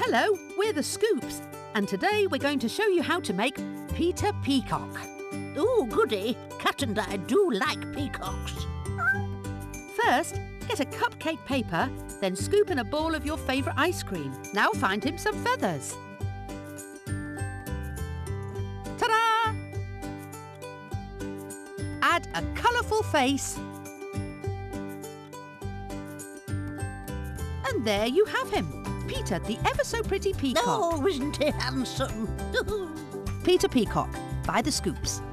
Hello, we're the Scoops, and today we're going to show you how to make Peter Peacock. Oh, goody. Cat and I do like peacocks. First, get a cupcake paper, then scoop in a ball of your favourite ice cream. Now find him some feathers. Ta-da! Add a colourful face. And there you have him, Peter, the ever-so-pretty peacock. Oh, isn't he handsome? Peter Peacock, by the Scoops.